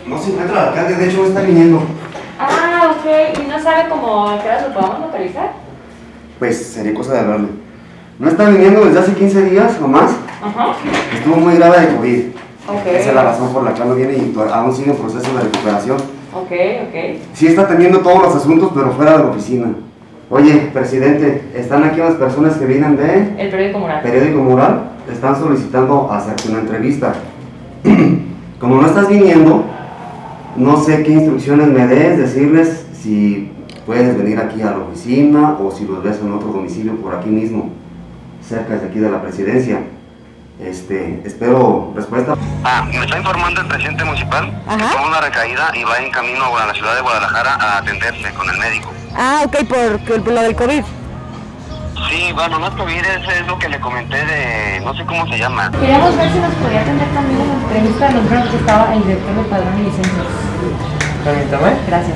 No se encuentra el alcalde, de hecho está viniendo. Ah, ok. ¿Y no sabe cómo a qué hora lo podamos localizar? Pues sería cosa de hablarle. No está viniendo desde hace 15 días o más. Ajá. Estuvo muy grave de COVID. Ok. Esa es la razón por la que no viene y aún sigue en proceso de recuperación. Ok. Sí está atendiendo todos los asuntos, pero fuera de la oficina. Oye, presidente, están aquí unas personas que vienen de... El periódico Mural. Periódico Mural. Están solicitando hacerte una entrevista. Como no estás viniendo, no sé qué instrucciones me des, decirles si puedes venir aquí a la oficina o si los ves en otro domicilio por aquí mismo, cerca de aquí de la presidencia. Espero respuesta. Me está informando el presidente municipal que tuvo una recaída y va en camino a la ciudad de Guadalajara a atenderse con el médico. Ah, ok, por lo del COVID. Sí, bueno, no es COVID, es lo que le comenté de, no sé cómo se llama. Queríamos ver si nos podía atender también en la entrevista. Nos dijeron que estaba el director de Padrón y Licencias. Permítame. Gracias.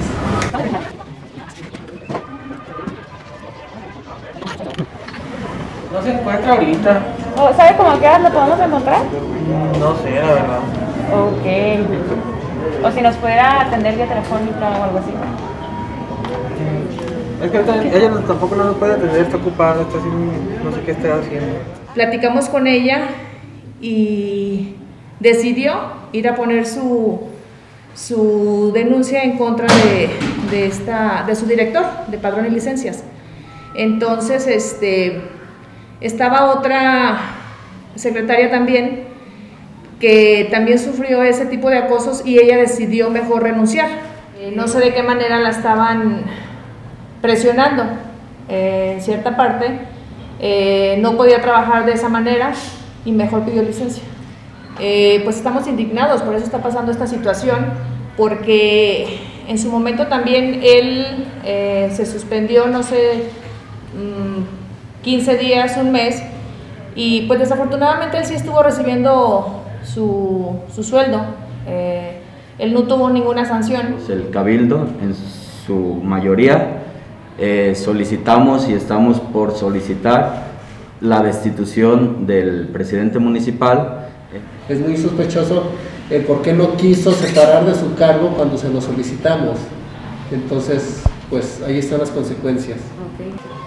No se encuentra ahorita. ¿Sabe cómo a qué hora lo podemos encontrar? No sé, la verdad. Ok. O si nos pudiera atender vía telefónica o algo así. Es que ahorita ella tampoco no nos puede atender, está ocupada, está haciendo, no sé qué está haciendo. Platicamos con ella y decidió ir a poner su denuncia en contra de su director de Padrón y Licencias. Entonces, estaba otra secretaria también que también sufrió ese tipo de acosos y ella decidió mejor renunciar. No sé de qué manera la estaban presionando en cierta parte, no podía trabajar de esa manera y mejor pidió licencia. Pues estamos indignados, por eso está pasando esta situación, porque en su momento también él se suspendió, no sé, 15 días, un mes, y pues desafortunadamente él sí estuvo recibiendo su sueldo. Él no tuvo ninguna sanción. El Cabildo, en su mayoría, solicitamos y estamos por solicitar la destitución del presidente municipal. Es muy sospechoso el por qué no quiso separar de su cargo cuando se lo solicitamos. Entonces, pues ahí están las consecuencias. Okay.